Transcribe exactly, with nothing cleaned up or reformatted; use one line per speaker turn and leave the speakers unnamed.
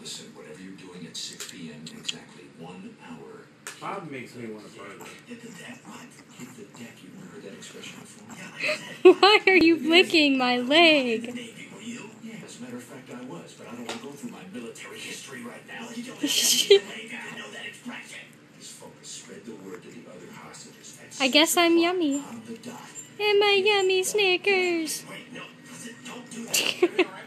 listen, whatever you're doing at six p m in exactly one hour.
Bob makes me want a burger.
Hit the deck, what? Hit the deck. You never heard that expression before? Yeah,
Why are you licking my leg?
yeah, as a matter of fact, I was, but I don't want to go through my military history right now. You don't know that expression. Just focus. Spread the word to the other hostages.
I guess I'm yummy.
On the dot.
And my yummy Snickers.
Wait, no, don't do that.